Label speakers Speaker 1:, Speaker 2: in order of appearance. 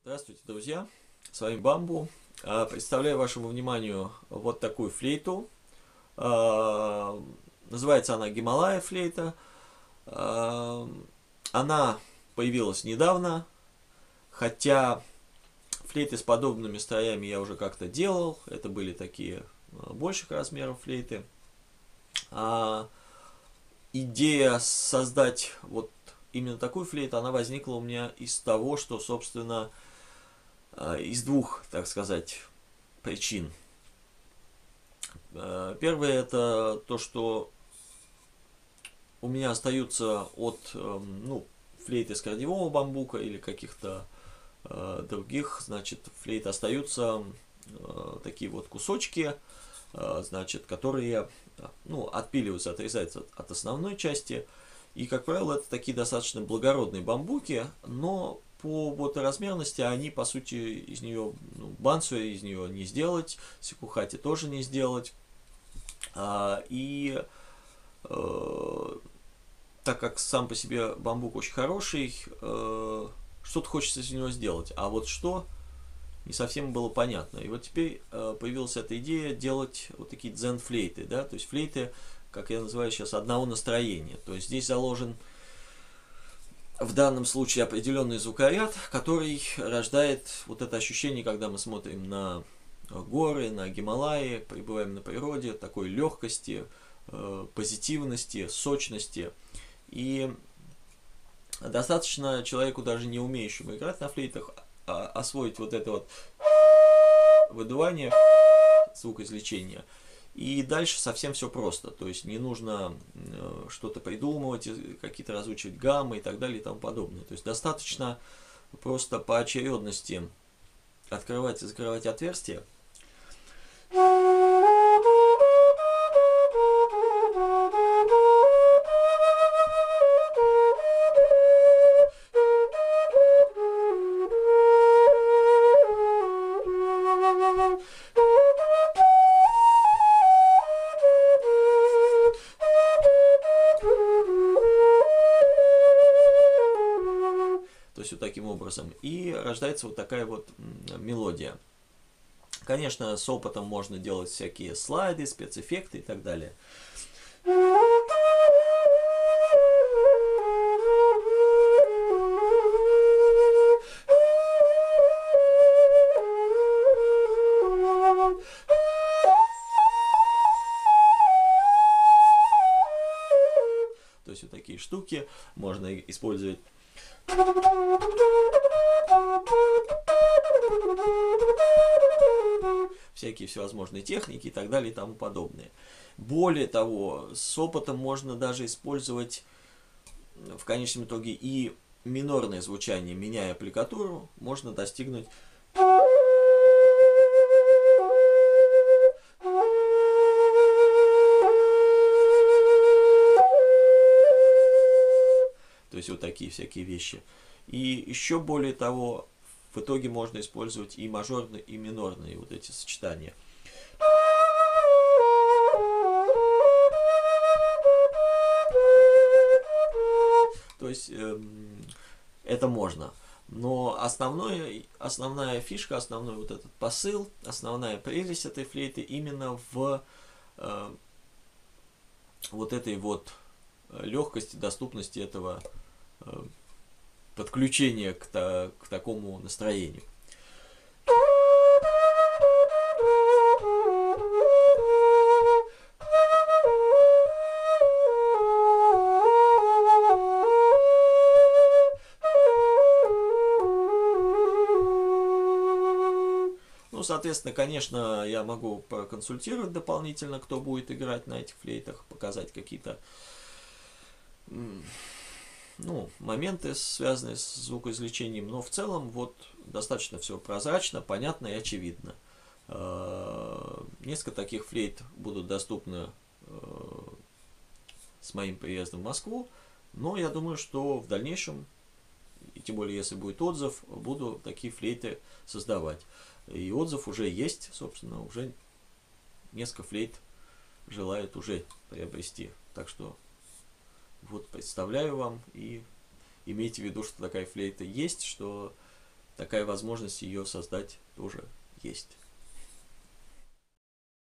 Speaker 1: Здравствуйте, друзья! С вами Бамбу. Представляю вашему вниманию вот такую флейту. Называется она Гималая флейта. Она появилась недавно, хотя флейты с подобными строями я уже как-то делал. Это были такие больших размеров флейты. Идея создать вот именно такую флейту, она возникла у меня из того, что, собственно, из двух, так сказать, причин. Первое это то, что у меня остаются от флейт из корневого бамбука или каких-то других, значит, флейт остаются такие вот кусочки, значит, которые отпиливаются, отрезаются от основной части. И, как правило, это такие достаточно благородные бамбуки, но по вот размерности они, по сути, из нее, бансу из нее не сделать, сикухати тоже не сделать. Так как сам по себе бамбук очень хороший, что-то хочется из него сделать. А вот что, не совсем было понятно. И вот теперь появилась эта идея делать вот такие дзен-флейты, да, то есть флейты, как я называю сейчас, одного настроения. То есть здесь заложен в данном случае определенный звукоряд, который рождает вот это ощущение, когда мы смотрим на горы, на Гималаи, пребываем на природе, такой легкости, позитивности, сочности. И достаточно человеку, даже не умеющему играть на флейтах, освоить вот это вот выдувание, звукоизвлечение. И дальше совсем все просто. То есть не нужно что-то придумывать, какие-то разучивать гаммы и так далее и тому подобное. То есть достаточно просто по очередности открывать и закрывать отверстия. То есть вот таким образом. И рождается вот такая вот мелодия. Конечно, с опытом можно делать всякие слайды, спецэффекты и так далее. То есть вот такие штуки можно использовать. Всякие всевозможные техники и так далее и тому подобное. Более того, с опытом можно даже использовать в конечном итоге и минорное звучание, меняя аппликатуру, можно достигнуть то есть вот такие всякие вещи. И еще более того, в итоге можно использовать и мажорные, и минорные вот эти сочетания. То есть это можно. Но основная фишка, основной вот этот посыл, основная прелесть этой флейты именно в вот этой вот легкости, доступности этого подключения к такому настроению. Соответственно, конечно, я могу проконсультировать дополнительно, кто будет играть на этих флейтах, показать какие-то моменты, связанные с звукоизвлечением, но в целом вот достаточно все прозрачно, понятно и очевидно. Несколько таких флейт будут доступны с моим приездом в Москву, но я думаю, что в дальнейшем, и тем более если будет отзыв, буду такие флейты создавать. И отзыв уже есть, собственно, уже несколько флейт желают уже приобрести. Так что вот представляю вам и имейте в виду, что такая флейта есть, что такая возможность ее создать тоже есть.